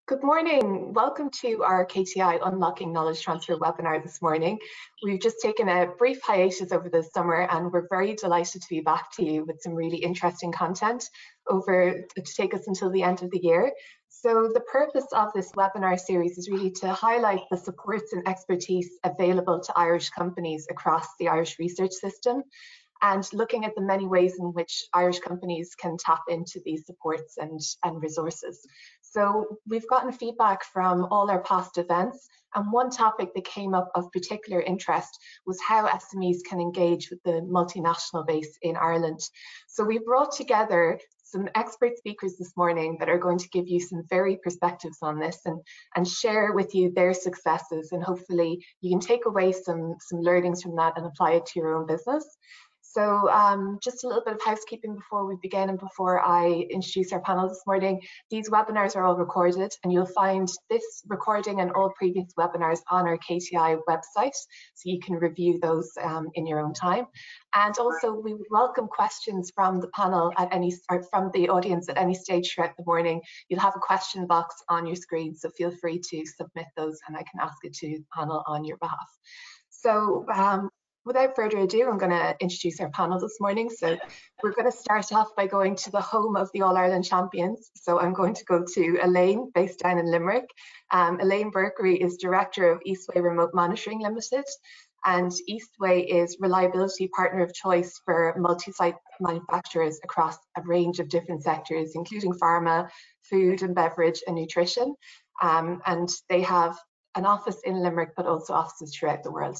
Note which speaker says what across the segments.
Speaker 1: Good morning. Welcome to our KTI Unlocking Knowledge Transfer webinar this morning. We've just taken a brief hiatus over the summer and we're very delighted to be back to you with some really interesting content to take us until the end of the year. So the purpose of this webinar series is really to highlight the supports and expertise available to Irish companies across the Irish research system, and looking at the many ways in which Irish companies can tap into these supports and resources. So we've gotten feedback from all our past events, and one topic that came up of particular interest was how SMEs can engage with the multinational base in Ireland. So we brought together some expert speakers this morning that are going to give you some varied perspectives on this and share with you their successes, and hopefully you can take away some learnings from that and apply it to your own business. So just a little bit of housekeeping before we begin and before I introduce our panel this morning. These webinars are all recorded, and you'll find this recording and all previous webinars on our KTI website, so you can review those in your own time. And also we would welcome questions from the panel or from the audience at any stage throughout the morning. You'll have a question box on your screen, so feel free to submit those and I can ask it to the panel on your behalf. So without further ado, I'm going to introduce our panel this morning. So we're going to start off by going to the home of the All-Ireland champions. So I'm going to go to Elaine, based down in Limerick. Elaine Berkery is Director of Eastway Remote Monitoring Limited. And Eastway is reliability partner of choice for multi-site manufacturers across a range of different sectors, including pharma, food and beverage and nutrition. And they have an office in Limerick, but also offices throughout the world.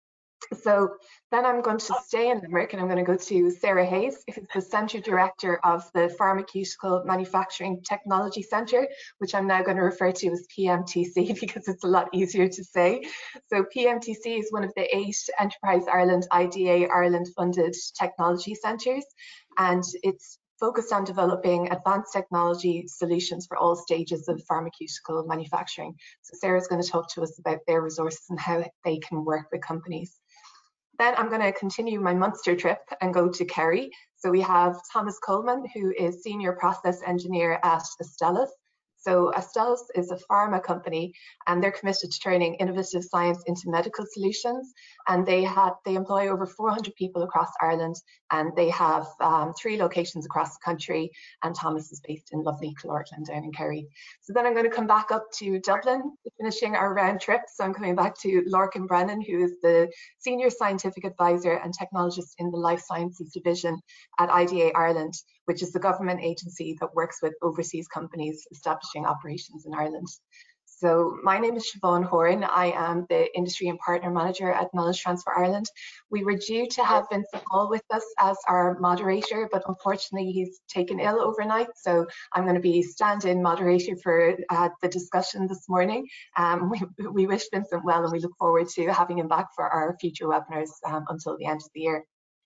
Speaker 1: So then I'm going to stay in Limerick and I'm going to go to Sarah Hayes, who's the Centre Director of the Pharmaceutical Manufacturing Technology Centre, which I'm now going to refer to as PMTC because it's a lot easier to say. So PMTC is one of the 8 Enterprise Ireland IDA Ireland funded technology centres, and it's focused on developing advanced technology solutions for all stages of pharmaceutical manufacturing. So Sarah's going to talk to us about their resources and how they can work with companies. Then I'm going to continue my Munster trip and go to Kerry. So we have Thomas Coleman, who is Senior Process Engineer at Astellas. So Astellas is a pharma company, and they're committed to turning innovative science into medical solutions. And they employ over 400 people across Ireland, and they have 3 locations across the country. And Thomas is based in lovely Kilortland down in Kerry. So then I'm going to come back up to Dublin, finishing our round trip. So I'm coming back to Lorcan Brennan, who is the Senior Scientific Advisor and Technologist in the Life Sciences Division at IDA Ireland, which is the government agency that works with overseas companies establishing operations in Ireland. So my name is Siobhan Horan. I am the Industry and Partner Manager at Knowledge Transfer Ireland. We were due to have Vincent Hall with us as our moderator, but unfortunately he's taken ill overnight. So I'm going to be stand-in moderator for the discussion this morning. We wish Vincent well, and we look forward to having him back for our future webinars until the end of the year.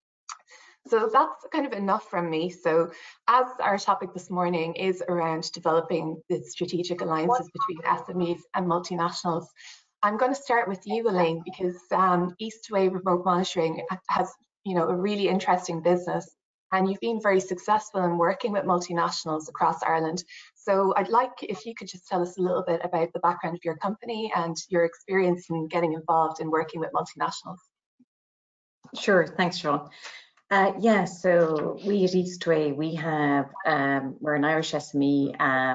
Speaker 1: So that's kind of enough from me. So as our topic this morning is around developing the strategic alliances between SMEs and multinationals, I'm going to start with you, Elaine, because Eastway Remote Monitoring has, a really interesting business, and you've been very successful in working with multinationals across Ireland. So I'd like if you could just tell us a little bit about the background of your company and your experience in getting involved in working with multinationals.
Speaker 2: Sure, thanks, Siobhan. Yeah, so we at Eastway, we have, we're an Irish SME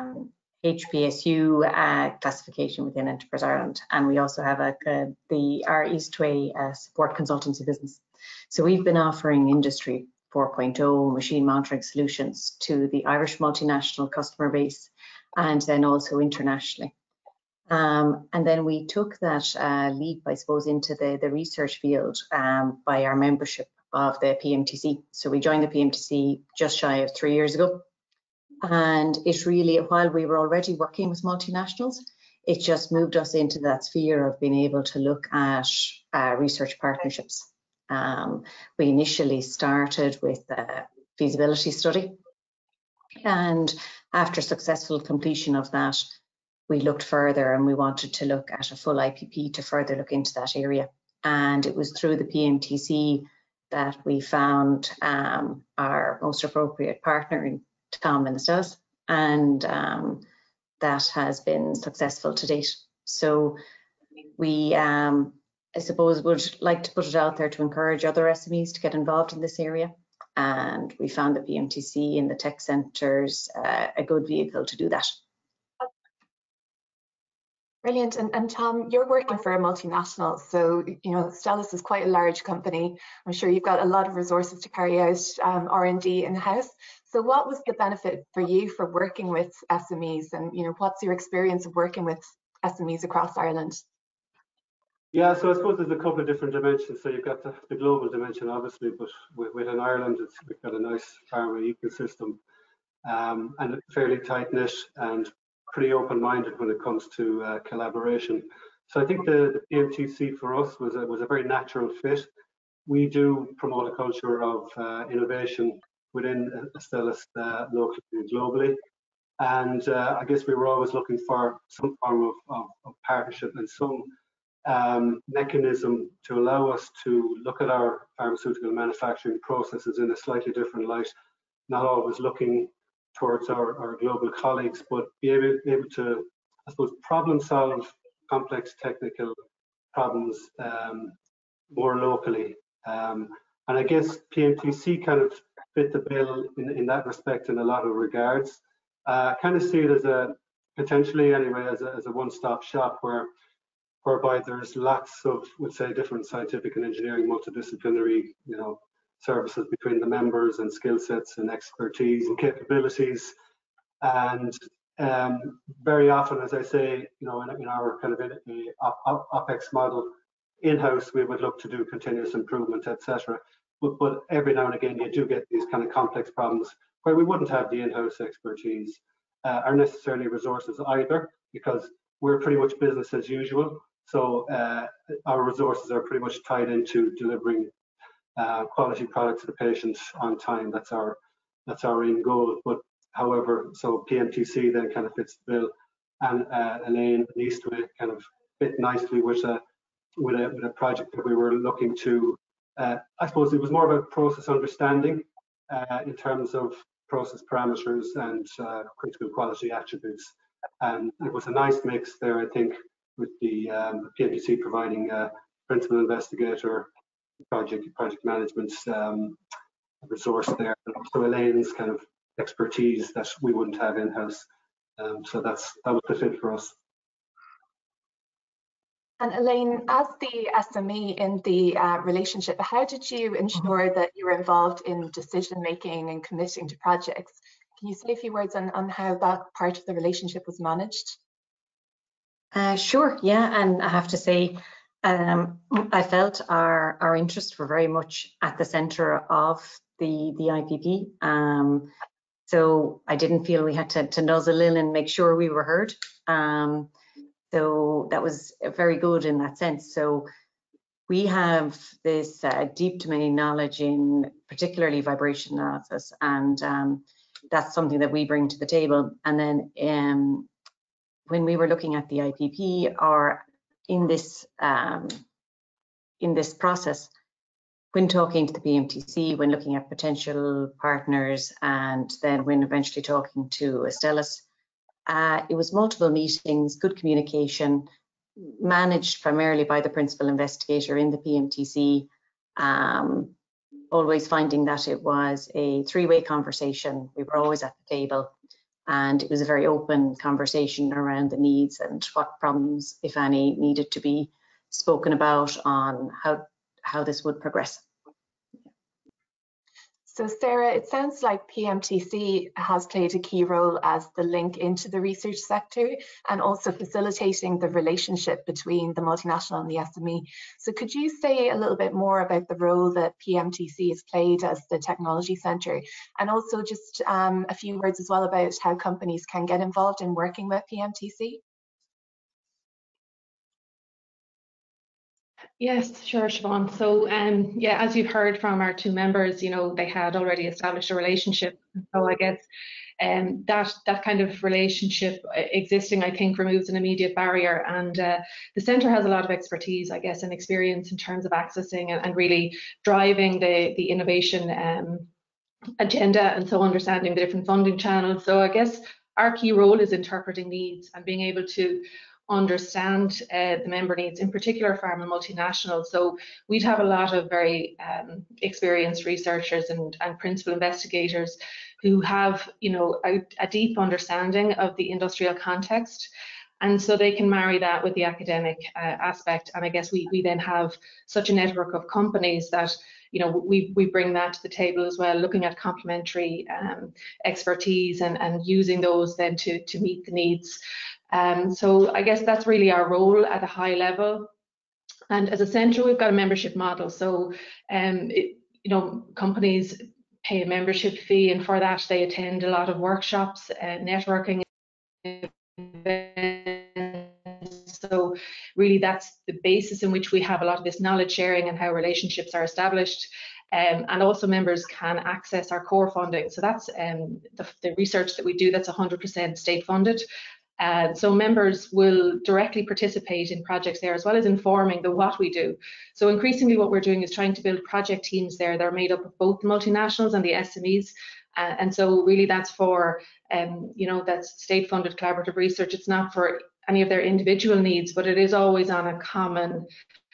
Speaker 2: HPSU classification within Enterprise Ireland, and we also have our Eastway support consultancy business. So we've been offering Industry 4.0 machine monitoring solutions to the Irish multinational customer base, and then also internationally. And then we took that leap, I suppose, into the research field by our membership of the PMTC. So we joined the PMTC just shy of 3 years ago. And it really, while we were already working with multinationals, it just moved us into that sphere of being able to look at research partnerships. We initially started with a feasibility study. And after successful completion of that, we looked further and we wanted to look at a full IPP to further look into that area. And it was through the PMTC that we found our most appropriate partner in Tom and Astellas, and that has been successful to date. So we, I suppose, would like to put it out there to encourage other SMEs to get involved in this area. And we found the PMTC and the tech centres a good vehicle to do that.
Speaker 1: Brilliant. And Tom, you're working for a multinational, so Stellis is quite a large company. I'm sure you've got a lot of resources to carry out R&D in-house. So what was the benefit for you for working with SMEs, and what's your experience of working with SMEs across Ireland?
Speaker 3: Yeah, so I suppose there's a couple of different dimensions. So you've got the global dimension, obviously, but within Ireland, we've got a nice pharma ecosystem, and fairly tight-knit and pretty open-minded when it comes to collaboration. So I think the PMTC for us was a very natural fit. We do promote a culture of innovation within Stellis locally and globally. And I guess we were always looking for some form of partnership and some mechanism to allow us to look at our pharmaceutical manufacturing processes in a slightly different light, not always looking towards our global colleagues, but be able to, I suppose, problem solve complex technical problems more locally. And I guess PMTC kind of fit the bill in that respect in a lot of regards. Kind of see it as potentially anyway, as a one-stop shop whereby there's lots of, would say, different scientific and engineering multidisciplinary, services between the members, and skill sets and expertise and capabilities. And very often, as I say, in our kind of OPEX model, in-house, we would look to do continuous improvement, etc. But every now and again, you do get these kind of complex problems where we wouldn't have the in-house expertise or necessarily resources either, because we're pretty much business as usual. So our resources are pretty much tied into delivering quality products to the patients on time. That's our end goal. But however, so PMTC then kind of fits the bill, and Elaine and Eastway kind of fit nicely with a project that we were looking to. I suppose it was more about process understanding in terms of process parameters and critical quality attributes. And it was a nice mix there, I think, with the PMTC providing principal investigator, project management resource there, and also Elaine's kind of expertise that we wouldn't have in-house. So that was the fit for us.
Speaker 1: And Elaine, as the SME in the relationship, how did you ensure that you were involved in decision making and committing to projects? Can you say a few words on how that part of the relationship was managed?
Speaker 2: Sure, yeah, and I have to say, I felt our interests were very much at the centre of the IPP. So I didn't feel we had to nuzzle in and make sure we were heard. So that was very good in that sense. So we have this deep domain knowledge in particularly vibration analysis, and that's something that we bring to the table. And then when we were looking at the IPP, or in this process, when talking to the PMTC, when looking at potential partners, and then when eventually talking to Stellis, it was multiple meetings, good communication, managed primarily by the principal investigator in the PMTC, always finding that it was a three-way conversation. We were always at the table, and it was a very open conversation around the needs and what problems, if any, needed to be spoken about on how this would progress.
Speaker 1: So Sarah, it sounds like PMTC has played a key role as the link into the research sector and also facilitating the relationship between the multinational and the SME. So could you say a little bit more about the role that PMTC has played as the technology centre, and also just a few words as well about how companies can get involved in working with PMTC?
Speaker 4: Yes, sure, Siobhan. So, yeah, as you've heard from our two members, they had already established a relationship. So I guess that kind of relationship existing, I think, removes an immediate barrier. And the centre has a lot of expertise, I guess, and experience in terms of accessing and really driving the innovation agenda, and so understanding the different funding channels. So I guess our key role is interpreting needs and being able to understand the member needs, in particular pharma multinationals. So we'd have a lot of very experienced researchers and principal investigators who have, you know, a deep understanding of the industrial context. And so they can marry that with the academic aspect. And I guess we then have such a network of companies that, you know, we bring that to the table as well, looking at complementary expertise and using those then to meet the needs. So I guess that's really our role at a high level. And as a centre, we've got a membership model. So, you know, companies pay a membership fee, and for that they attend a lot of workshops, networking events. So really that's the basis in which we have a lot of this knowledge sharing and how relationships are established. And also members can access our core funding. So that's the research that we do, that's 100% state funded. So members will directly participate in projects there, as well as informing the what we do. So increasingly what we're doing is trying to build project teams there that are made up of both the multinationals and the SMEs. And so really that's for, you know, that's state funded collaborative research. It's not for any of their individual needs, but it is always on a common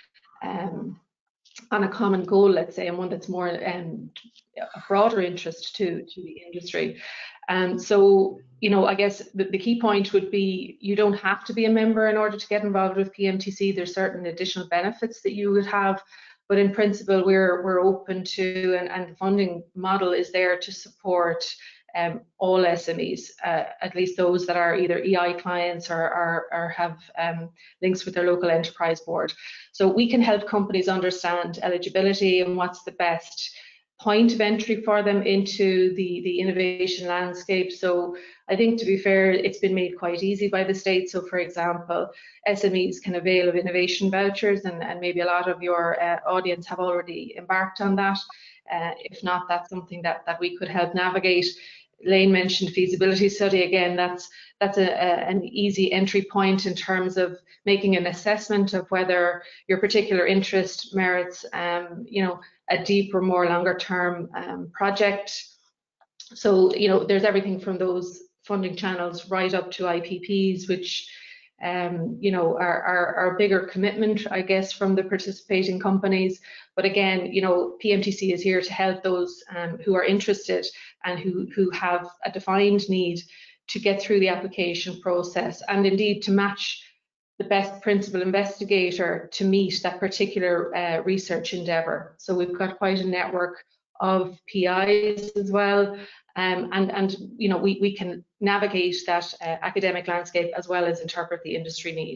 Speaker 4: goal, let's say, and one that's more a broader interest to the industry. And so, you know, I guess the key point would be you don't have to be a member in order to get involved with PMTC. There's certain additional benefits that you would have, but in principle, we're open to, and the funding model is there to support all SMEs, at least those that are either EI clients or have links with their local enterprise board. So we can help companies understand eligibility and what's the best point of entry for them into the innovation landscape. So I think, to be fair, it's been made quite easy by the state. So for example, SMEs can avail of innovation vouchers, and maybe a lot of your audience have already embarked on that. If not, that's something that we could help navigate. Lane mentioned feasibility study. Again, that's an easy entry point in terms of making an assessment of whether your particular interest merits, you know, a deeper, more longer term project. So, you know, there's everything from those funding channels right up to IPPs, which, you know, are a bigger commitment, I guess, from the participating companies. But again, you know, PMTC is here to help those who are interested and who have a defined need to get through the application process, and indeed to match the best principal investigator to meet that particular research endeavour. So we've got quite a network of PIs as well, and you know, we can navigate that academic landscape as well as interpret the industry need.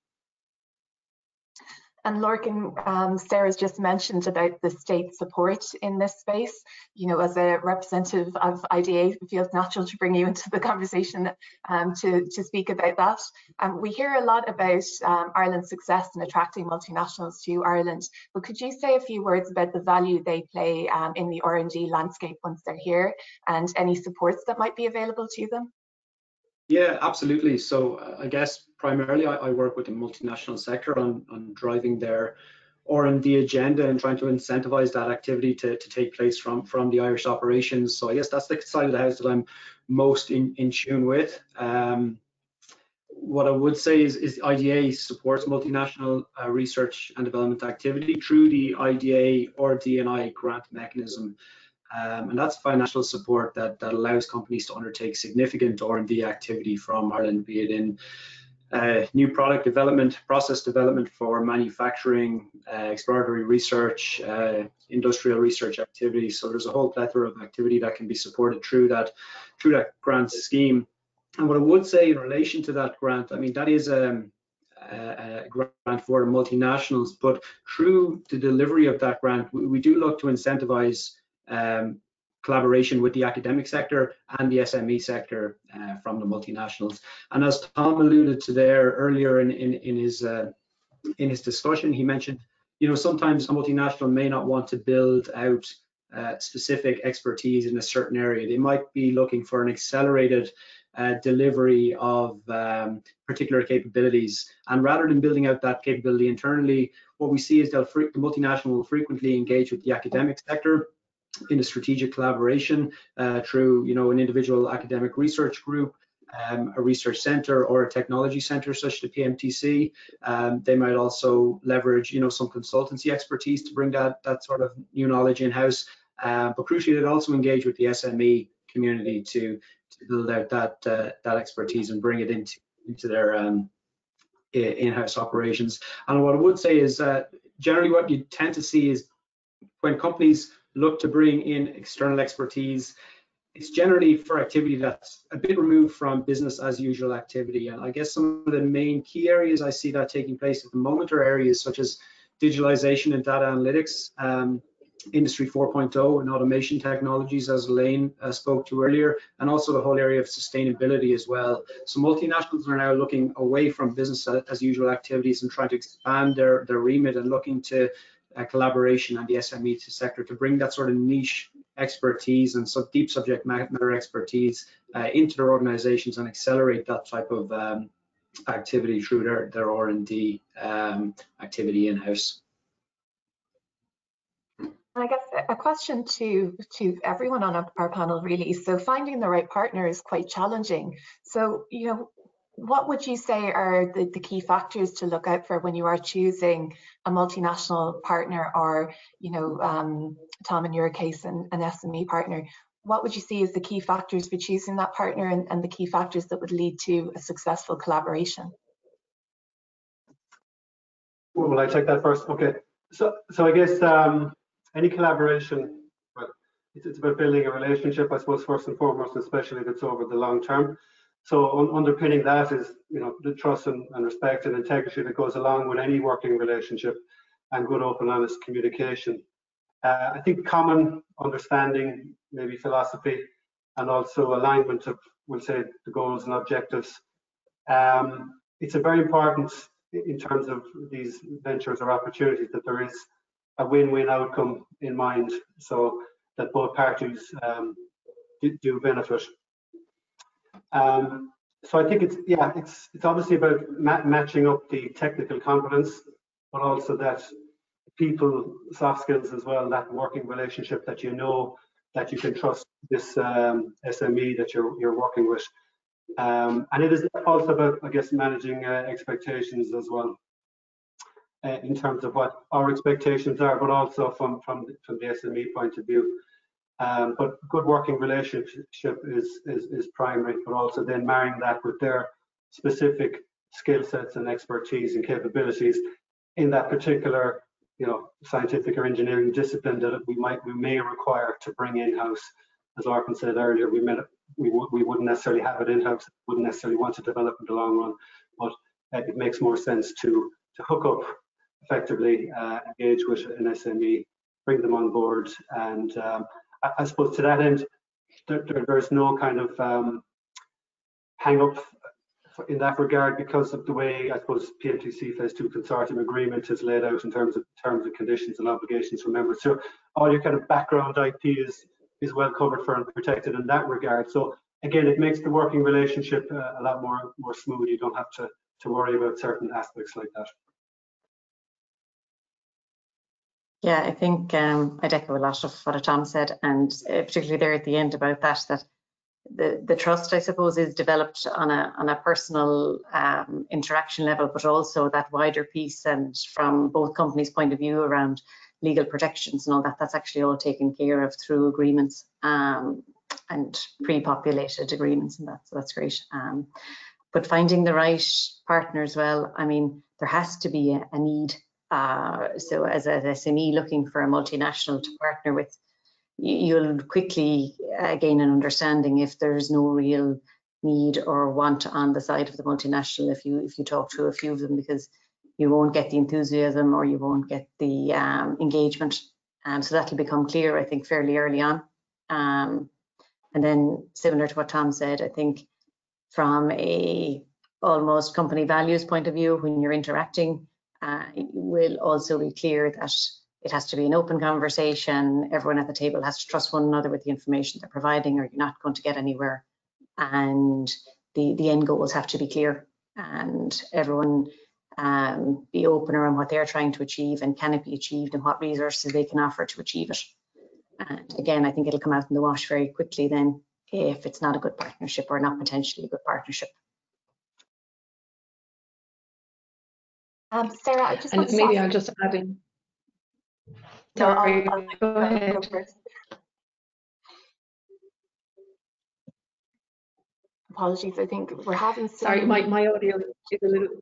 Speaker 1: And Lorcan, Sarah's just mentioned about the state support in this space. You know, as a representative of IDA, it feels natural to bring you into the conversation to speak about that. We hear a lot about Ireland's success in attracting multinationals to Ireland, but could you say a few words about the value they play in the R&D landscape once they're here, and any supports that might be available to them?
Speaker 5: Yeah, absolutely. So I guess primarily I work with the multinational sector on driving their R&D agenda and trying to incentivize that activity to take place from the Irish operations. So I guess that's the side of the house that I'm most in tune with. What I would say is IDA supports multinational research and development activity through the IDA or DNI grant mechanism. And that's financial support that allows companies to undertake significant R&D activity from Ireland, be it in new product development, process development for manufacturing, exploratory research, industrial research activities. So there's a whole plethora of activity that can be supported through that grant scheme. And what I would say in relation to that grant, I mean, that is a grant for multinationals, but through the delivery of that grant, we do look to incentivize collaboration with the academic sector and the SME sector from the multinationals. And as Tom alluded to there earlier in his discussion, he mentioned, you know, sometimes a multinational may not want to build out specific expertise in a certain area. They might be looking for an accelerated delivery of particular capabilities, and rather than building out that capability internally, what we see is the multinational will frequently engage with the academic sector in a strategic collaboration through, you know, an individual academic research group, a research centre or a technology centre such as the PMTC. They might also leverage, some consultancy expertise to bring that sort of new knowledge in-house. But crucially, they'd also engage with the SME community to build out that expertise and bring it into their in-house operations. And what I would say is generally what you tend to see is when companies look to bring in external expertise, it's generally for activity that's a bit removed from business as usual activity. And I guess some of the main key areas I see that taking place at the moment are areas such as digitalization and data analytics, Industry 4.0 and automation technologies, as Elaine spoke to earlier, and also the whole area of sustainability as well. So multinationals are now looking away from business as usual activities and trying to expand their remit and looking to collaboration and the SME sector to bring that sort of niche expertise and deep subject matter expertise into their organizations and accelerate that type of activity through their R&D activity in-house.
Speaker 1: I guess a question to everyone on our panel really. So finding the right partner is quite challenging. So, what would you say are the key factors to look out for when you are choosing a multinational partner or, Tom, in your case, an SME partner? What would you see as the key factors for choosing that partner and the key factors that would lead to a successful collaboration?
Speaker 3: Well, will I take that first? Okay. So I guess any collaboration, well, it's about building a relationship, I suppose, first and foremost, especially if it's over the long term. So underpinning that is, the trust and respect and integrity that goes along with any working relationship, and good, open, honest communication. I think common understanding, maybe philosophy, and also alignment of, we'll say, the goals and objectives. It's a very important in terms of these ventures or opportunities that there is a win-win outcome in mind, so that both parties do benefit. So I think it's obviously about matching up the technical competence, but also that people, soft skills as well, that working relationship that that you can trust this SME that you're working with. And it is also about, I guess, managing expectations as well, in terms of what our expectations are, but also from the SME point of view. But good working relationship is primary, but also then marrying that with their specific skill sets and expertise and capabilities in that particular, scientific or engineering discipline that we may require to bring in-house. As Arpan said earlier, we wouldn't necessarily have it in-house, wouldn't necessarily want to develop in the long run, but it makes more sense to hook up effectively, engage with an SME, bring them on board, and I suppose to that end, there's no kind of hang up in that regard because of the way, I suppose, PMTC Phase 2 Consortium Agreement is laid out in terms of terms and conditions and obligations for members. So all your kind of background IP is well covered for and protected in that regard. So again, it makes the working relationship a lot more smooth. You don't have to worry about certain aspects like that.
Speaker 2: Yeah, I think I'd echo a lot of what Tom said, and particularly there at the end about that the trust, I suppose, is developed on a personal interaction level, but also that wider piece, and from both companies' point of view around legal protections and all that, that's actually all taken care of through agreements and pre-populated agreements, and so that's great. But finding the right partner as well, I mean, there has to be a need. So as an SME looking for a multinational to partner with, you'll quickly gain an understanding if there's no real need or want on the side of the multinational if you talk to a few of them, because you won't get the enthusiasm or you won't get the engagement. So that'll become clear, I think, fairly early on. And then similar to what Tom said, I think from a almost company values point of view, when you're interacting, it will also be clear that it has to be an open conversation. Everyone at the table has to trust one another with the information they're providing, or you're not going to get anywhere. And the end goals have to be clear, and everyone be open around what they're trying to achieve and can it be achieved and what resources they can offer to achieve it. And again, I think it'll come out in the wash very quickly then if it's not a good partnership or not potentially a good partnership.
Speaker 1: Sarah, I just
Speaker 4: and maybe I'll just add in. Sorry,
Speaker 1: I'll
Speaker 4: go ahead.
Speaker 1: go first. Apologies, I think we're having some...
Speaker 4: Sorry, my audio is a little...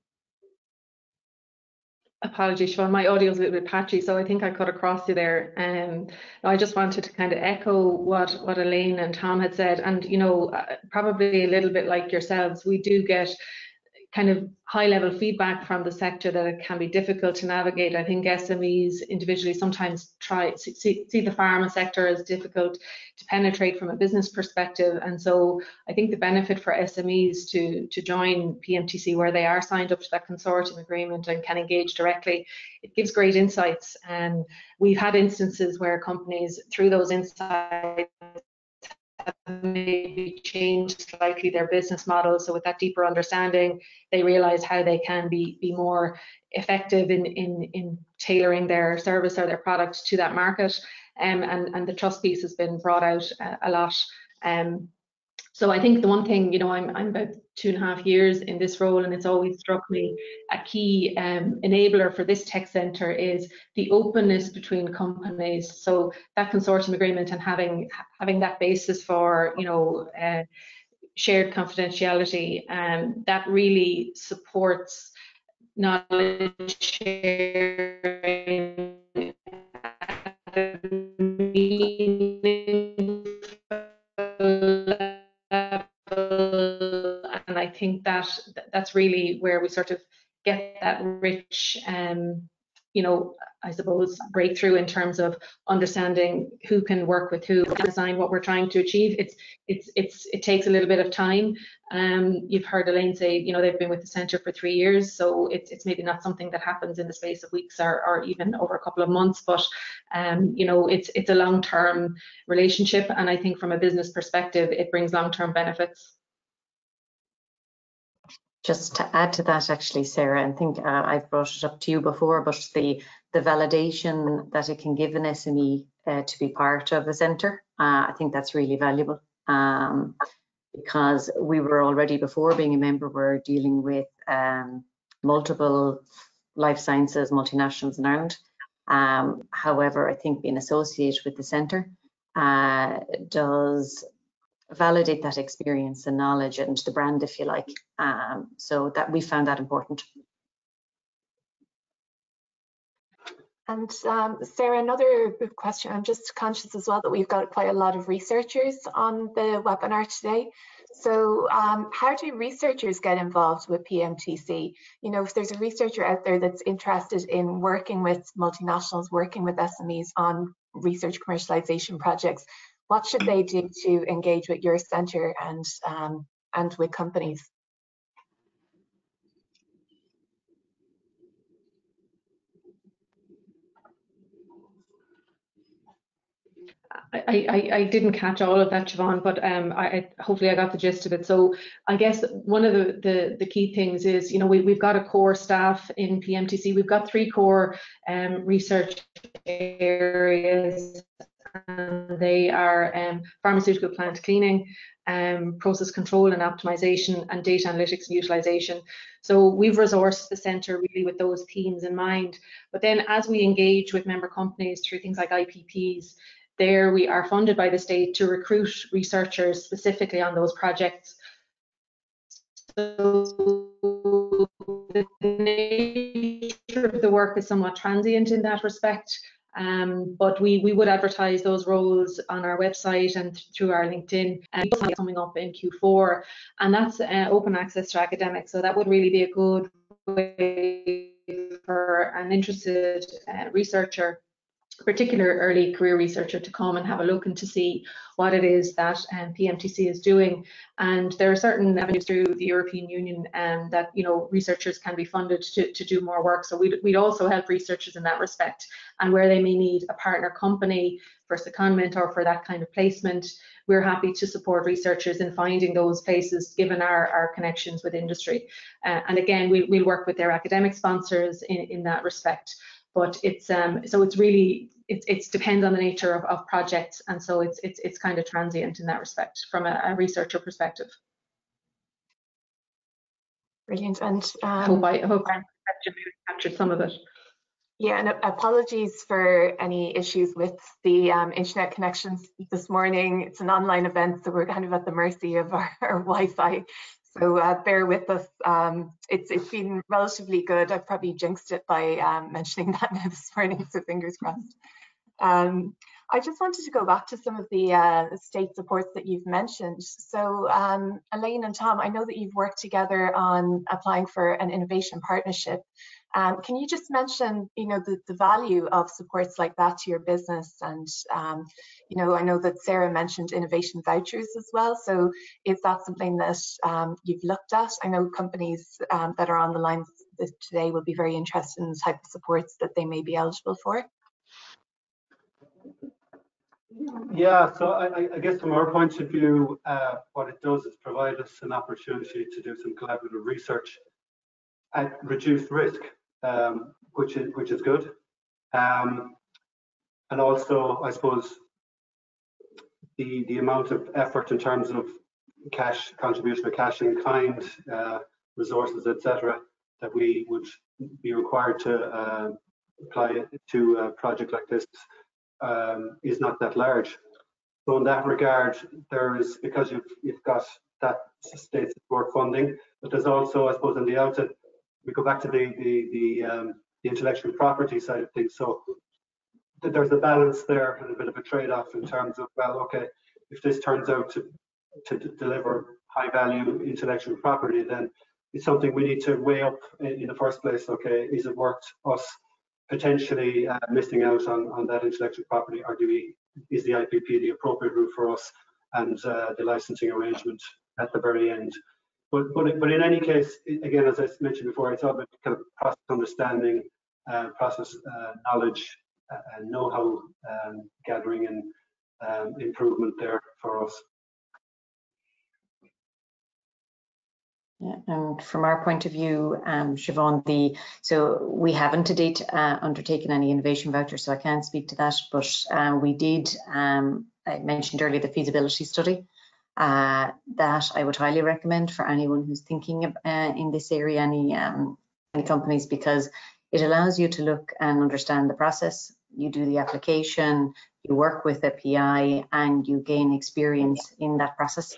Speaker 4: Apologies, Siobhan, my audio is a little bit patchy, so I think I cut across you there. I just wanted to kind of echo what Elaine and Tom had said, and you know, probably a little bit like yourselves, we do get kind of high-level feedback from the sector that it can be difficult to navigate. I think SMEs individually sometimes see the pharma sector as difficult to penetrate from a business perspective, and so I think the benefit for SMEs to join PMTC, where they are signed up to that consortium agreement and can engage directly, it gives great insights. And we've had instances where companies, through those insights, have maybe changed slightly their business model. So with that deeper understanding, they realize how they can be more effective in tailoring their service or their product to that market. And the trust piece has been brought out a lot. So I think the one thing, you know, I'm about 2.5 years in this role, and it's always struck me a key enabler for this tech centre is the openness between companies. So that consortium agreement and having that basis for, you know, shared confidentiality, that really supports knowledge sharing at a meaningful level, and I think that's really where we sort of get that rich, you know, I suppose breakthrough in terms of understanding who can work with who, design what we're trying to achieve. It takes a little bit of time. You've heard Elaine say, you know, they've been with the centre for 3 years, so it's maybe not something that happens in the space of weeks or even over a couple of months, but you know, it's a long-term relationship, and I think from a business perspective, it brings long-term benefits.
Speaker 2: Just to add to that, actually, Sarah, I think I've brought it up to you before, but the validation that it can give an SME to be part of a centre, I think that's really valuable, because we were already, before being a member, we're dealing with multiple life sciences multinationals in Ireland. However, I think being associated with the centre does validate that experience and knowledge and the brand, if you like. So that we found that important.
Speaker 1: And Sarah, another question. I'm just conscious as well that we've got quite a lot of researchers on the webinar today. So how do researchers get involved with PMTC? You know, if there's a researcher out there that's interested in working with multinationals, working with SMEs on research commercialization projects, what should they do to engage with your centre and with companies?
Speaker 4: I didn't catch all of that, Siobhan, but hopefully I got the gist of it. So I guess one of the key things is, you know, we've got a core staff in PMTC. We've got 3 core research areas. They are pharmaceutical plant cleaning, process control and optimization, and data analytics and utilization. So we've resourced the centre really with those themes in mind. But then as we engage with member companies through things like IPPs, there we are funded by the state to recruit researchers specifically on those projects. So the nature of the work is somewhat transient in that respect. But we would advertise those roles on our website and through our LinkedIn, and coming up in Q4, and that's open access to academics. So that would really be a good way for an interested researcher, particular early career researcher, to come and have a look and to see what it is that PMTC is doing. And there are certain avenues through the European Union that, you know, researchers can be funded to do more work. So we'd also help researchers in that respect, and where they may need a partner company for secondment or for that kind of placement, we're happy to support researchers in finding those places given our connections with industry. And again, we'll work with their academic sponsors in that respect. But it's so it's really it depends on the nature of projects, and so it's kind of transient in that respect from a researcher perspective.
Speaker 1: Brilliant. And
Speaker 4: I hope I captured some of it.
Speaker 1: Yeah, and apologies for any issues with the internet connections this morning. It's an online event, so we're kind of at the mercy of our Wi-Fi. So bear with us. It's been relatively good. I've probably jinxed it by mentioning that now this morning, so fingers crossed. I just wanted to go back to some of the state supports that you've mentioned. So Elaine and Tom, I know that you've worked together on applying for an innovation partnership. Can you just mention, the value of supports like that to your business? And, I know that Sarah mentioned innovation vouchers as well. So is that something that you've looked at? I know companies that are on the line today will be very interested in the type of supports that they may be eligible for.
Speaker 3: Yeah, so I guess from our point of view, what it does is provide us an opportunity to do some collaborative research at reduced risk, which is good. And also, I suppose, the amount of effort in terms of cash contribution or cash in kind, resources, etc., that we would be required to apply to a project like this is not that large. So in that regard, because you've got that state support funding, but there's also, I suppose, on the outset, we go back to the intellectual property side of things. So there's a balance there and a bit of a trade-off in terms of, well, okay, if this turns out to deliver high-value intellectual property, then it's something we need to weigh up in the first place. Okay, is it worth us potentially missing out on that intellectual property, or is the IPP the appropriate route for us, and the licensing arrangement at the very end? But in any case, again, as I mentioned before, it's all about kind of process understanding, process knowledge, and know-how gathering and improvement there for us.
Speaker 2: Yeah, and from our point of view, Siobhan, so we haven't to date undertaken any innovation vouchers, so I can't speak to that, but we did, I mentioned earlier, the feasibility study that I would highly recommend for anyone who's thinking in this area, any companies, because it allows you to look and understand the process. You do the application, you work with a PI, and you gain experience in that process.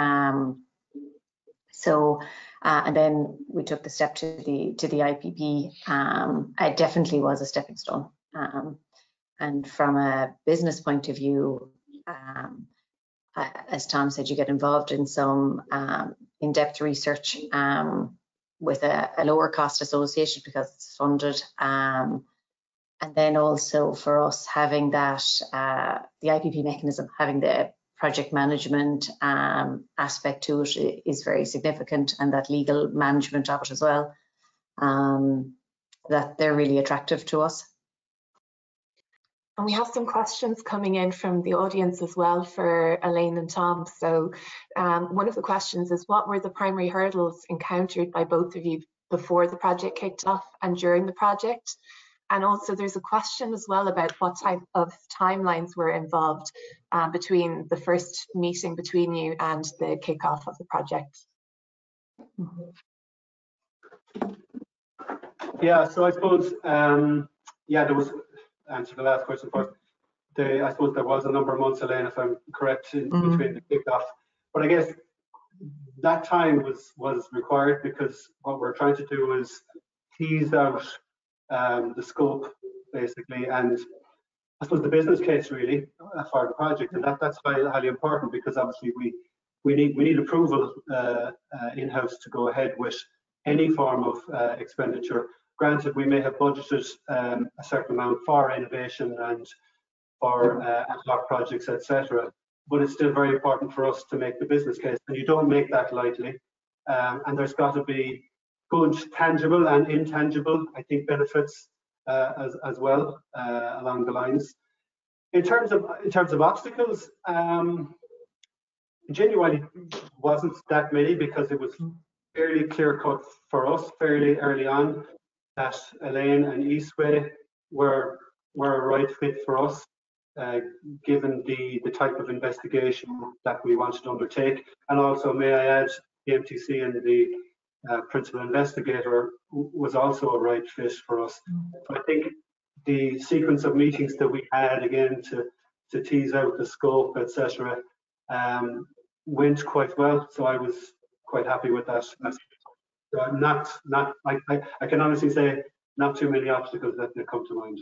Speaker 2: And then we took the step to the IPP. It definitely was a stepping stone. And from a business point of view, as Tom said, you get involved in some in-depth research with a lower cost associated because it's funded. And then also for us having that, the IPP mechanism, having the project management aspect to it is very significant, and that legal management of it as well, that they're really attractive to us.
Speaker 1: And we have some questions coming in from the audience as well for Elaine and Tom. So one of the questions is, what were the primary hurdles encountered by both of you before the project kicked off and during the project? And also there's a question as well about what type of timelines were involved between the first meeting between you and the kickoff of the project.
Speaker 3: Yeah, so I suppose, there was, answer the last question first, I suppose there was a number of months, Elaine, if I'm correct, in between the kickoff. But I guess that time was required because what we're trying to do is tease out the scope, basically, and I suppose the business case really for the project, and that's highly important because obviously we need approval in-house to go ahead with any form of expenditure. Granted, we may have budgeted a certain amount for innovation and for ad hoc projects, etc., but it's still very important for us to make the business case, and you don't make that lightly. And there's got to be good tangible and intangible, I think, benefits as well along the lines. In terms of obstacles, genuinely wasn't that many because it was fairly clear cut for us fairly early on that Elaine and Eastway were were a right fit for us, given the type of investigation that we wanted to undertake. And also, may I add, the MTC and the principal investigator was also a right fit for us. So I think the sequence of meetings that we had, again, to tease out the scope, etc., went quite well. So I was quite happy with that. So I can honestly say not too many obstacles that come to mind.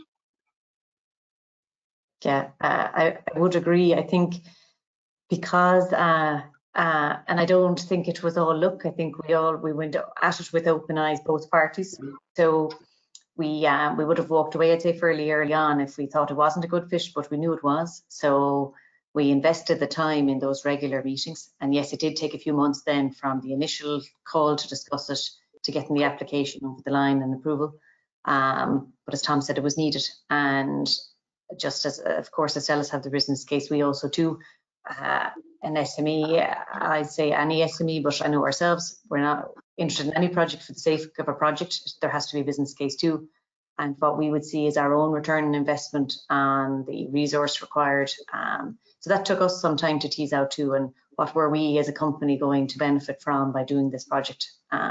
Speaker 2: Yeah, I would agree. I think because and I don't think it was all luck. I think we went at it with open eyes, both parties. So we would have walked away, I'd say, fairly early on if we thought it wasn't a good fit, but we knew it was. So we invested the time in those regular meetings. And yes, it did take a few months then from the initial call to discuss it to getting the application over the line and approval. But as Tom said, it was needed. And just as, of course, as Stellis have the business case, we also do an SME. I'd say any SME, but I know ourselves, we're not interested in any project for the sake of a project. There has to be a business case too. And what we would see is our own return on investment and the resource required. So that took us some time to tease out too, and what were we as a company going to benefit from by doing this project.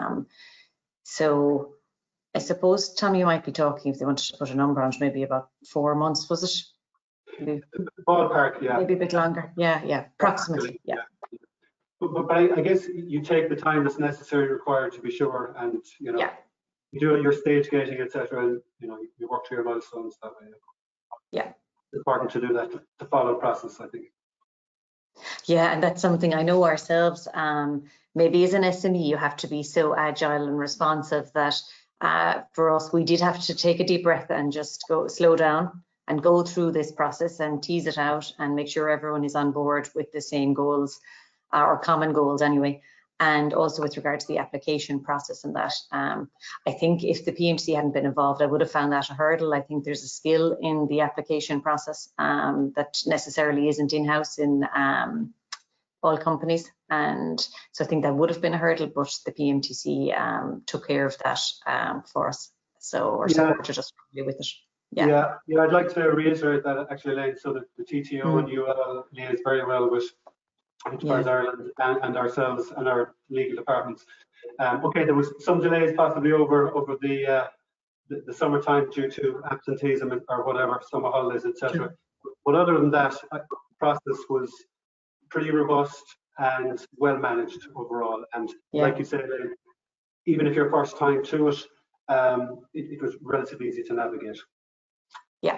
Speaker 2: So I suppose, Tom, you might be talking, if they wanted to put a number on it, maybe about 4 months, was it? Maybe,
Speaker 3: ballpark, yeah.
Speaker 2: Maybe a bit longer. Yeah, approximately, yeah.
Speaker 3: But I guess you take the time that's necessary required to be sure, and you know, you do your stage gating, etc., and you know, you work through your milestones that way.
Speaker 2: Yeah,
Speaker 3: it's important to do that, to follow the process, I think.
Speaker 2: Yeah, and that's something I know ourselves. Maybe as an SME, you have to be so agile and responsive that for us, we did have to take a deep breath and just slow down and go through this process and tease it out and make sure everyone is on board with the same goals or common goals anyway. And also with regard to the application process and that, I think if the PMC hadn't been involved, I would have found that a hurdle. I think there's a skill in the application process that necessarily isn't in-house in all companies. And so I think that would have been a hurdle, but the PMTC took care of that for us. So, or supported us with it.
Speaker 3: Yeah, I'd like to reiterate that actually, Elaine, so that the TTO and UL liaise very well with Enterprise Ireland and ourselves and our legal departments. Okay, there was some delays possibly over the summertime due to absenteeism or whatever, summer holidays, etc. But other than that, the process was pretty robust and well managed overall. And like you said, even if you're first time to it, it was relatively easy to navigate.
Speaker 2: Yeah.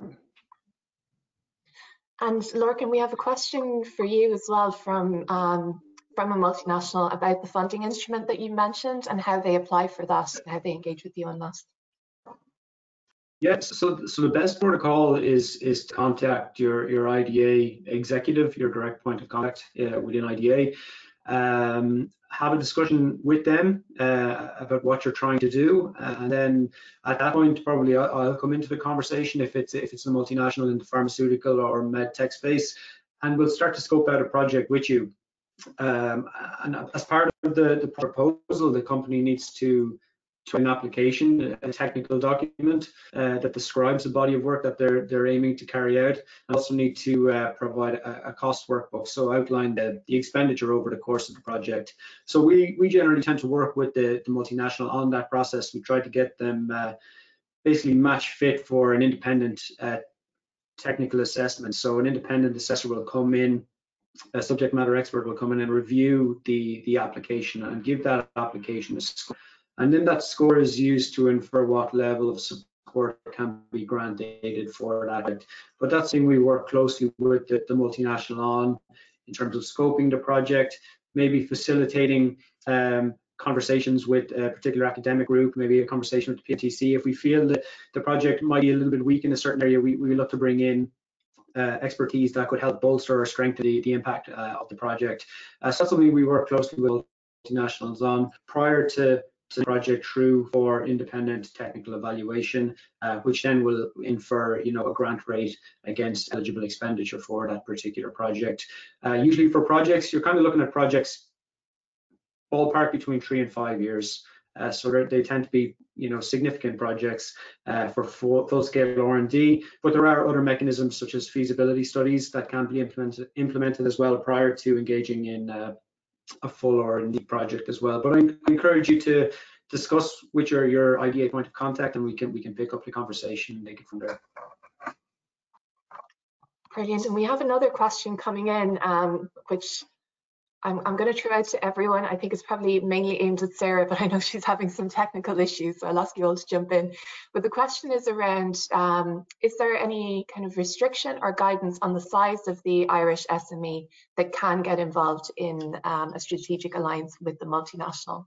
Speaker 1: And Lorcan, we have a question for you as well from a multinational about the funding instrument that you mentioned and how they apply for that, and how they engage with you on that.
Speaker 5: Yes, so the best protocol is to contact your IDA executive, your direct point of contact within IDA. Have a discussion with them about what you're trying to do, and then at that point probably I'll come into the conversation if it's a multinational in the pharmaceutical or med tech space, and we'll start to scope out a project with you. And as part of the proposal, the company needs to an application, a technical document that describes the body of work that they're aiming to carry out, and also need to provide a cost workbook, so outline the expenditure over the course of the project. So we generally tend to work with the multinational on that process. We try to get them basically match fit for an independent technical assessment. So an independent assessor will come in, a subject matter expert will come in and review the application and give that application a score. And then that score is used to infer what level of support can be granted for that. But that's something we work closely with the multinational on in terms of scoping the project, maybe facilitating conversations with a particular academic group, maybe a conversation with the PMTC. If we feel that the project might be a little bit weak in a certain area, we look to bring in expertise that could help bolster or strengthen the impact of the project. So that's something we work closely with multinationals on prior to the project through for independent technical evaluation, which then will infer, a grant rate against eligible expenditure for that particular project. Usually for projects, you're kind of looking at projects ballpark between 3 and 5 years. So they tend to be, significant projects for full-scale R&D. But there are other mechanisms such as feasibility studies that can be implemented as well prior to engaging in a full R&D project as well. But I encourage you to discuss which are your IDA point of contact, and we can pick up the conversation and take it from there.
Speaker 1: Brilliant. And we have another question coming in, which I'm going to throw out to everyone. I think it's probably mainly aimed at Sarah, but I know she's having some technical issues, so I'll ask you all to jump in. But the question is around, is there any kind of restriction or guidance on the size of the Irish SME that can get involved in a strategic alliance with the multinational?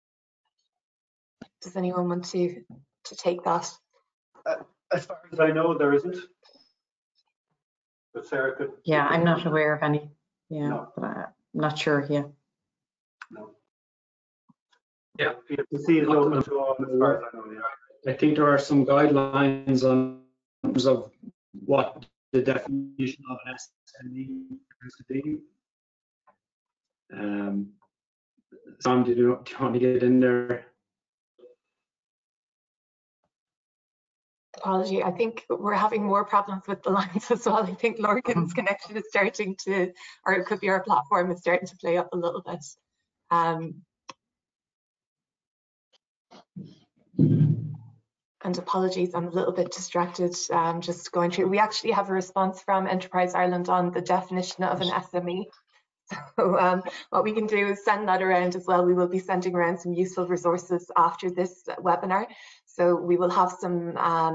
Speaker 1: Does anyone want to take that?
Speaker 3: As far as I know, there isn't. But Sarah could.
Speaker 2: Yeah, I'm not aware of any. Yeah,
Speaker 3: no.
Speaker 2: But I'm not sure. Yeah.
Speaker 3: No.
Speaker 5: Yeah.
Speaker 3: PMTC is open to all, as far as I know. Yeah.
Speaker 5: I think there are some guidelines on terms of what the definition of an SME is to be. Sam, do you want to get in there?
Speaker 1: Apology, I think we're having more problems with the lines as well. I think Lorcan's connection is starting to, or it could be our platform is starting to play up a little bit. And apologies, I'm a little bit distracted just going through. We actually have a response from Enterprise Ireland on the definition of an SME. So what we can do is send that around as well. We will be sending around some useful resources after this webinar. So we will have some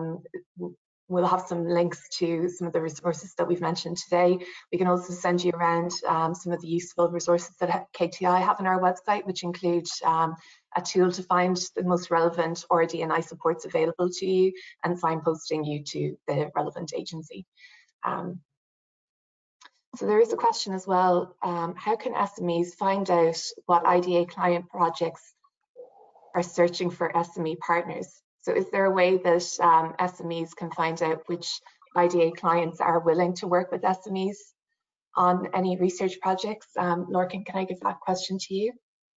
Speaker 1: links to some of the resources that we've mentioned today. We can also send you around some of the useful resources that KTI have on our website, which include a tool to find the most relevant RD&I supports available to you and signposting you to the relevant agency. So there is a question as well, how can SMEs find out what IDA client projects are searching for SME partners? So is there a way that SMEs can find out which IDA clients are willing to work with SMEs on any research projects? Lorcan, can I give that question to you?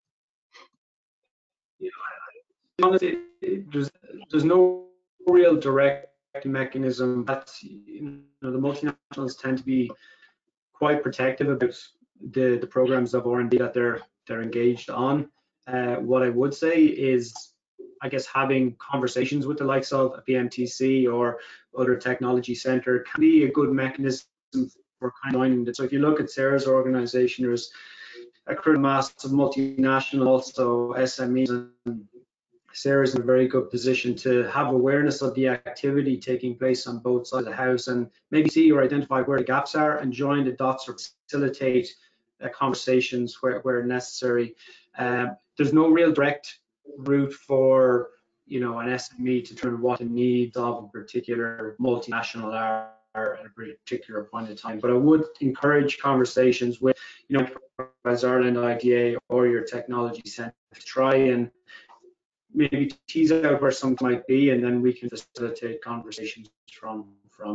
Speaker 5: Yeah, honestly, there's no real direct mechanism. That the multinationals tend to be quite protective about the programs of R&D that they're engaged on. What I would say is, I guess, having conversations with the likes of a PMTC or other technology center can be a good mechanism for kind of joining it. So if you look at Sarah's organization, there's a critical mass of multinational, also SMEs, and Sarah's in a very good position to have awareness of the activity taking place on both sides of the house and maybe see or identify where the gaps are and join the dots or facilitate conversations where necessary. There's no real direct route for an SME to determine what the needs of a particular multinational are at a particular point in time. But I would encourage conversations with Enterprise Ireland IDA or your technology centre to try and maybe tease out where something might be, and then we can facilitate conversations from.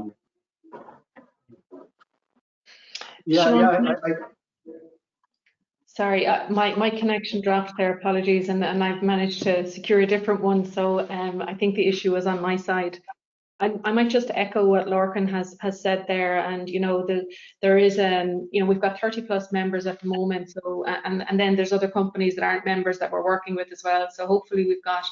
Speaker 4: Sorry, my connection dropped there, apologies, and I've managed to secure a different one, so I think the issue was on my side. I might just echo what Lorcan has said there, and there is we've got 30+ members at the moment, so and then there's other companies that aren't members that we're working with as well. So hopefully we've got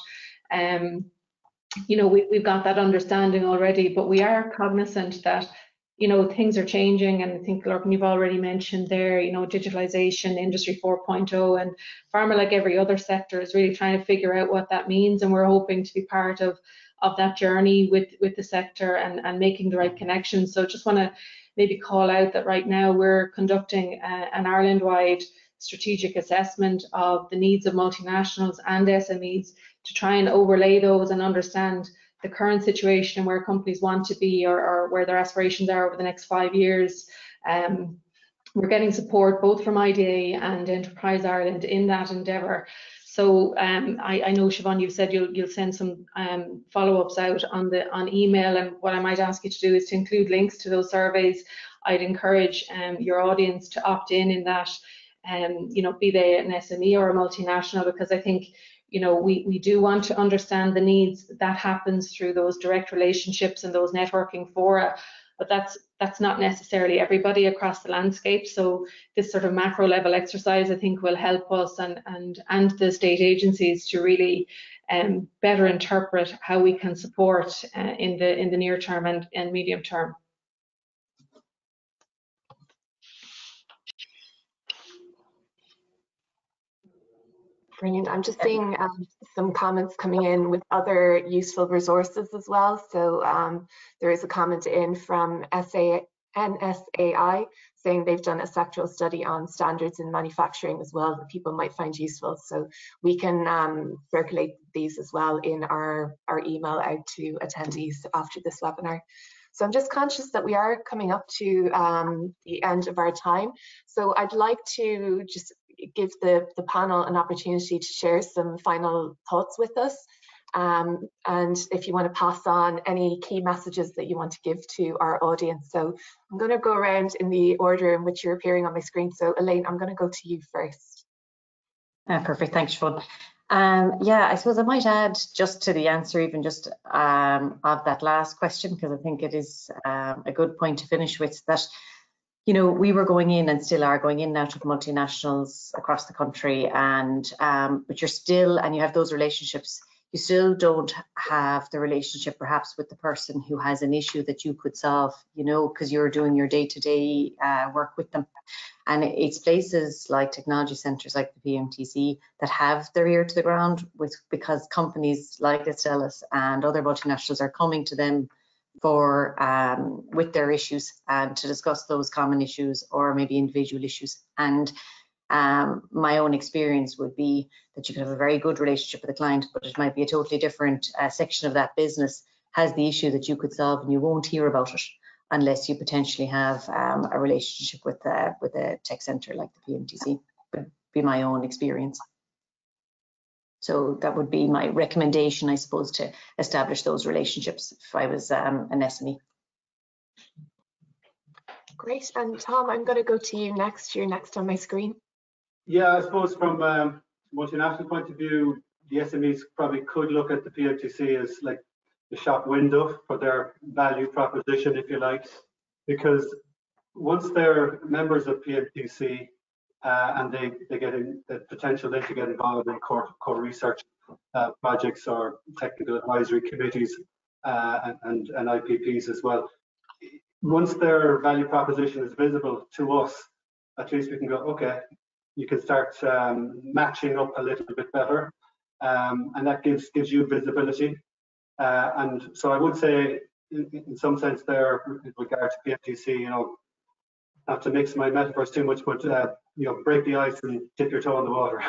Speaker 4: we've got that understanding already, but we are cognizant that things are changing, and I think Lorcan, you've already mentioned there, digitalization, Industry 4.0, and pharma, like every other sector, is really trying to figure out what that means, and we're hoping to be part of that journey with the sector and making the right connections. So just want to maybe call out that right now we're conducting an Ireland-wide strategic assessment of the needs of multinationals and SMEs to try and overlay those and understand the current situation and where companies want to be or where their aspirations are over the next 5 years. We're getting support both from IDA and Enterprise Ireland in that endeavour. So I know, Siobhan, you've said you'll send some follow-ups out on email, and what I might ask you to do is to include links to those surveys. I'd encourage your audience to opt in that, be they an SME or a multinational, because I think you know, we do want to understand the needs. That happens through those direct relationships and those networking fora, but that's not necessarily everybody across the landscape. So this sort of macro level exercise, I think, will help us and the state agencies to really better interpret how we can support in the near term and medium term.
Speaker 1: Brilliant. I'm just seeing some comments coming in with other useful resources as well. So there is a comment in from NSAI saying they've done a sectoral study on standards in manufacturing as well that people might find useful. So we can circulate these as well in our email out to attendees after this webinar. So I'm just conscious that we are coming up to the end of our time. So I'd like to just give the panel an opportunity to share some final thoughts with us. And if you want to pass on any key messages that you want to give to our audience. So I'm going to go around in the order in which you're appearing on my screen. So Elaine, I'm going to go to you first.
Speaker 2: Perfect, thanks, Siobhan. Yeah, I suppose I might add just to the answer, even just of that last question, because I think it is a good point to finish with, that, you know, we were going in and still are going in and out of multinationals across the country, and but you're still, and you have those relationships, you still don't have the relationship perhaps with the person who has an issue that you could solve, you know, because you're doing your day-to-day work with them. And it's places like technology centres like the PMTC that have their ear to the ground because companies like Astellas and other multinationals are coming to them for with their issues and to discuss those common issues or maybe individual issues. And my own experience would be that you could have a very good relationship with a client, but it might be a totally different section of that business has the issue that you could solve, and you won't hear about it unless you potentially have a relationship with a tech centre like the PMTC. Would be my own experience. So that would be my recommendation, I suppose, to establish those relationships if I was an SME.
Speaker 1: Great. And Tom, I'm going to go to you next. You're next on my screen.
Speaker 3: Yeah, I suppose from a multinational point of view, the SMEs probably could look at the PMTC as like the shop window for their value proposition, if you like, because once they're members of PMTC and they get in the potential then to get involved in core research projects or technical advisory committees and IPPs as well. Once their value proposition is visible to us, at least we can go, okay, you can start matching up a little bit better, and that gives you visibility. And so I would say, in some sense, there, in regard to PMTC, you know, not to mix my metaphors too much, but you know, break the ice and dip your toe in the water.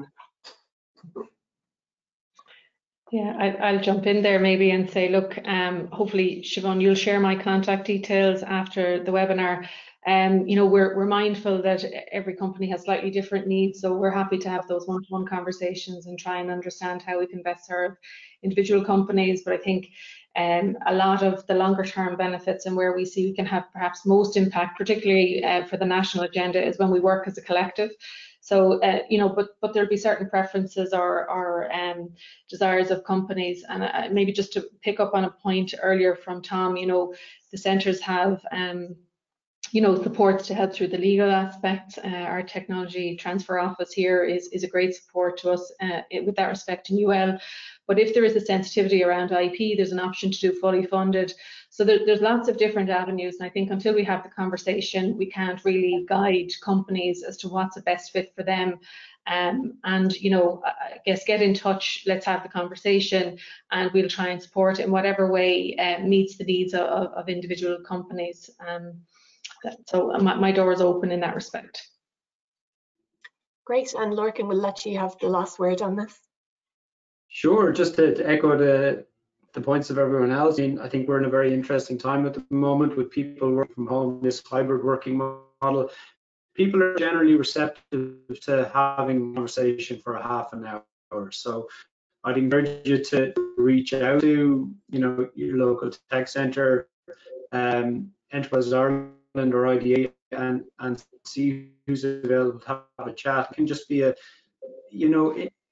Speaker 4: Yeah, I'll jump in there maybe and say, look, hopefully, Siobhan, you'll share my contact details after the webinar. You know, we're mindful that every company has slightly different needs, so we're happy to have those one-to-one conversations and try and understand how we can best serve individual companies. But I think a lot of the longer term benefits and where we see we can have perhaps most impact, particularly for the national agenda, is when we work as a collective. So, you know, but there'll be certain preferences or desires of companies. And maybe just to pick up on a point earlier from Tom, you know, the centres have you know, supports to help through the legal aspects. Our technology transfer office here is a great support to us with that respect in UL. But if there is a sensitivity around IP, there's an option to do fully funded. So there's lots of different avenues. And I think until we have the conversation, we can't really guide companies as to what's the best fit for them. And, you know, I guess get in touch, let's have the conversation, and we'll try and support it in whatever way meets the needs of individual companies. So my door is open in that respect.
Speaker 1: Great, and Lorcan, we'll let you have the last word on this.
Speaker 5: Sure, just to echo the points of everyone else. I think we're in a very interesting time at the moment with people working from home, this hybrid working model. People are generally receptive to having a conversation for a half an hour. So I'd encourage you to reach out to, you know, your local tech centre, Enterprise Ireland or IDA, and see who's available to have a chat. It can just be a, you know,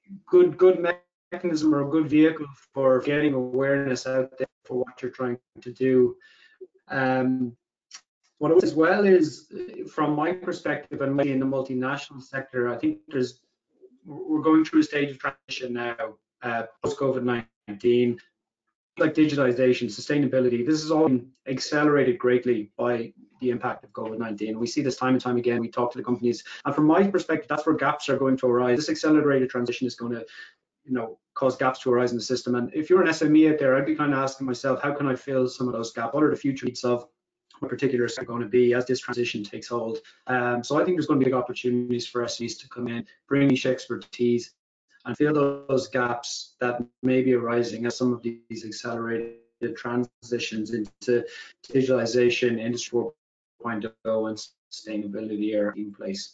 Speaker 5: good mechanism or a good vehicle for getting awareness out there for what you're trying to do. What I would say as well is, from my perspective and maybe in the multinational sector, I think we're going through a stage of transition now, post-COVID-19, like digitization, sustainability. This has all been accelerated greatly by the impact of COVID-19. We see this time and time again. We talk to the companies, and from my perspective, that's where gaps are going to arise. This accelerated transition is going to, cause gaps to arise in the system. And if you're an SME out there, I'd be kind of asking myself, how can I fill some of those gaps? What are the future needs of what particular sector going to be as this transition takes hold? So I think there's going to be big opportunities for SMEs to come in, bring niche expertise, and fill those gaps that may be arising as some of these accelerated transitions into digitalization, Industry 4.0, and sustainability are in place.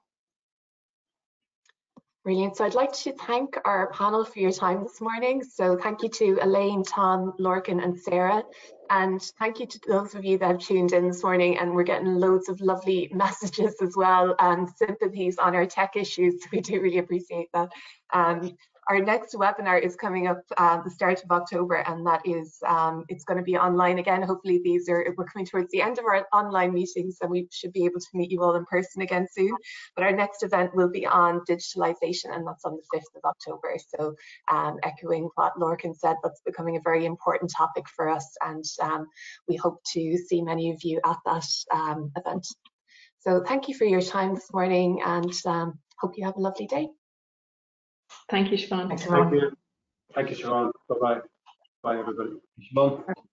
Speaker 1: Brilliant. So I'd like to thank our panel for your time this morning. So thank you to Elaine, Tom, Lorcan and Sarah. And thank you to those of you that have tuned in this morning, and we're getting loads of lovely messages as well and sympathies on our tech issues. We do really appreciate that. Our next webinar is coming up the start of October, and that is it's going to be online again. Hopefully we're coming towards the end of our online meetings, and we should be able to meet you all in person again soon. But our next event will be on digitalization, and that's on the 5th of October. So echoing what Lorcan said, that's becoming a very important topic for us, and we hope to see many of you at that event. So thank you for your time this morning, and hope you have a lovely day.
Speaker 4: Thank you, Siobhan.
Speaker 2: Thanks, Siobhan.
Speaker 3: Thank you, Siobhan. Bye-bye. Bye, everybody.
Speaker 5: Siobhan.